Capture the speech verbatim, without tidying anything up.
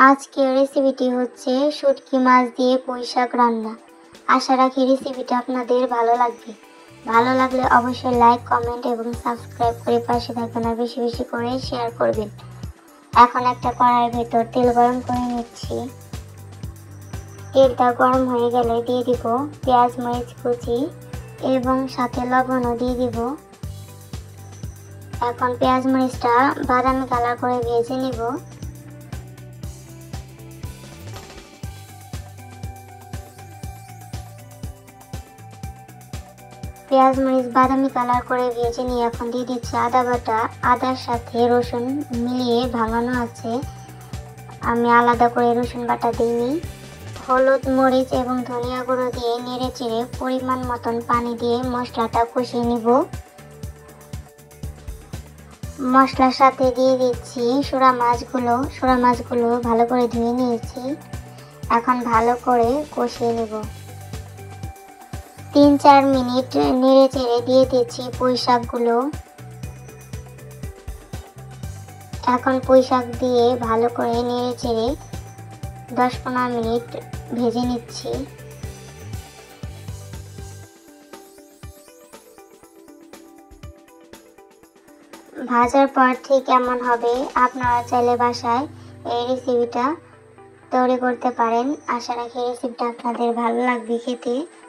আজকের রেসিপিটি হচ্ছে শুটকি মাছ দিয়ে পুঁই শাক রান্না। আশা রাখি রেসিপিটা আপনাদের ভালো লাগবে। ভালো লাগলে অবশ্যই লাইক, কমেন্ট এবং সাবস্ক্রাইব করে পাশে থাকবেন আর বেশি বেশি করে শেয়ার করবেন। এখন একটা কড়াইয়ের ভেতর তেল গরম করে নিচ্ছি। তেলটা গরম হয়ে গেলে দিয়ে দিব পেঁয়াজ, মরিচ কুচি এবং সাথে লবণও দিয়ে দিব। এখন পেঁয়াজ মরিচটা বাদামি কালার করে ভেজে নিব। পেঁয়াজ মরিচ বাদামি কালার করে ভেজে নিয়ে এখন দিয়ে দিচ্ছি আদা বাটা। আদার সাথে রসুন মিলিয়ে ভাঙানো আছে, আমি আলাদা করে রসুন বাটা দিইনি। হলুদ, মরিচ এবং ধনিয়া গুঁড়ো দিয়ে নেড়ে চেড়ে পরিমাণ মতন পানি দিয়ে মশলাটা কষিয়ে নিব। মশলার সাথে দিয়ে দিচ্ছি সোরা মাছগুলো সোরা মাছগুলো ভালো করে ধুয়ে নিয়েছি। এখন ভালো করে কষিয়ে নেব। তিন চার মিনিট নেড়ে চেড়ে দিয়ে দিচ্ছি পুঁই শাকগুলো। এখন পুঁই শাক দিয়ে ভালো করে নেড়ে চেড়ে দশ পনেরো মিনিট ভেজে নিচ্ছি। ভাজার পর ঠিক এমন হবে। আপনারা চাইলে বাসায় এই রেসিপিটা তৈরি করতে পারেন। আশা রাখি রেসিপিটা আপনাদের ভালো লাগবে খেতে।